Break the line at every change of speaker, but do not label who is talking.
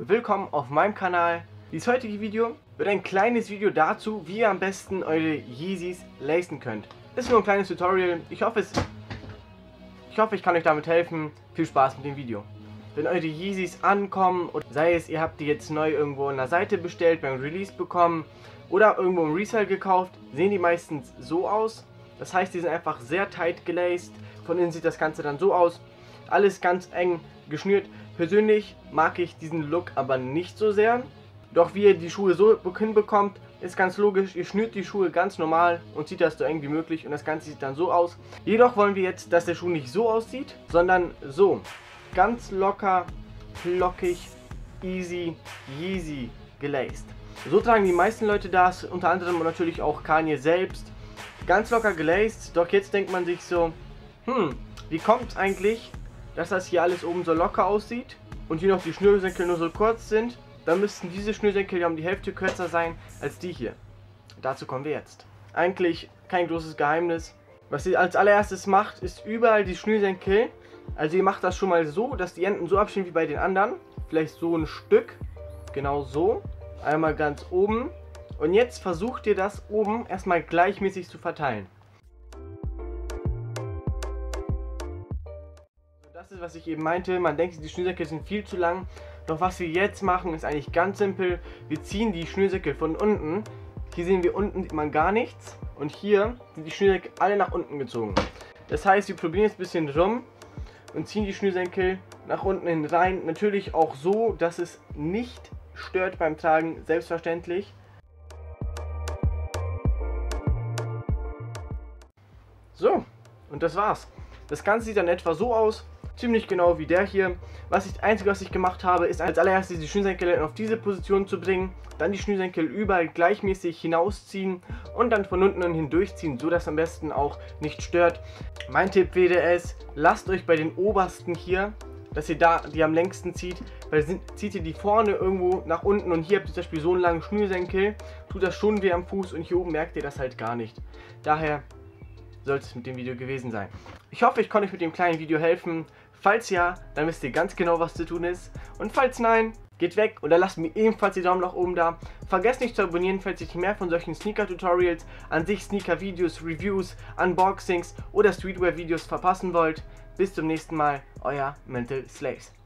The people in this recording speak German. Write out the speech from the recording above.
willkommen auf meinem Kanal. Dieses heutige Video wird ein kleines Video dazu, wie ihr am besten eure Yeezys lacen könnt. Ist nur ein kleines Tutorial. Ich hoffe, ich kann euch damit helfen. Viel Spaß mit dem Video. Wenn eure Yeezys ankommen, oder sei es ihr habt die jetzt neu irgendwo an der Seite bestellt, beim Release bekommen oder irgendwo im Resale gekauft, sehen die meistens so aus. Das heißt, die sind einfach sehr tight gelaced. Von innen sieht das Ganze dann so aus. Alles ganz eng geschnürt. Persönlich mag ich diesen Look aber nicht so sehr. Doch wie ihr die Schuhe so hinbekommt, ist ganz logisch. Ihr schnürt die Schuhe ganz normal und zieht das so eng wie möglich und das Ganze sieht dann so aus. Jedoch wollen wir jetzt, dass der Schuh nicht so aussieht, sondern so. Ganz locker, flockig, easy, Yeezy gelaced. So tragen die meisten Leute das, unter anderem natürlich auch Kanye selbst. Ganz locker gelaced, doch jetzt denkt man sich so, wie kommt es eigentlich, dass das hier alles oben so locker aussieht und hier noch die Schnürsenkel nur so kurz sind? Dann müssten diese Schnürsenkel ja um die Hälfte kürzer sein als die hier. Dazu kommen wir jetzt. Eigentlich kein großes Geheimnis. Was ihr als allererstes macht, ist überall die Schnürsenkel. Also ihr macht das schon mal so, dass die Enden so abstehen wie bei den anderen. Vielleicht so ein Stück. Genau so. Einmal ganz oben. Und jetzt versucht ihr das oben erstmal gleichmäßig zu verteilen. Das ist, was ich eben meinte. Man denkt, die Schnürsenkel sind viel zu lang. Doch was wir jetzt machen, ist eigentlich ganz simpel. Wir ziehen die Schnürsenkel von unten. Hier sehen wir unten sieht man gar nichts. Und hier sind die Schnürsenkel alle nach unten gezogen. Das heißt, wir probieren jetzt ein bisschen rum und ziehen die Schnürsenkel nach unten hin rein. Natürlich auch so, dass es nicht stört beim Tragen, selbstverständlich. So, und das war's. Das Ganze sieht dann etwa so aus. Ziemlich genau wie der hier. Das Einzige, was ich gemacht habe, ist als allererstes die Schnürsenkel auf diese Position zu bringen, dann die Schnürsenkel überall gleichmäßig hinausziehen und dann von unten hindurchziehen, so dass am besten auch nicht stört. Mein Tipp wäre es, lasst euch bei den obersten hier, dass ihr da die am längsten zieht, weil zieht ihr die vorne irgendwo nach unten und hier habt ihr zum Beispiel so einen langen Schnürsenkel, tut das schon weh am Fuß und hier oben merkt ihr das halt gar nicht. Daher sollte es mit dem Video gewesen sein. Ich hoffe, ich konnte euch mit dem kleinen Video helfen. Falls ja, dann wisst ihr ganz genau, was zu tun ist. Und falls nein, geht weg oder lasst mir ebenfalls die Daumen nach oben da. Vergesst nicht zu abonnieren, falls ihr mehr von solchen Sneaker-Tutorials, an sich Sneaker-Videos, Reviews, Unboxings oder Streetwear-Videos verpassen wollt. Bis zum nächsten Mal, euer Mental Slaves.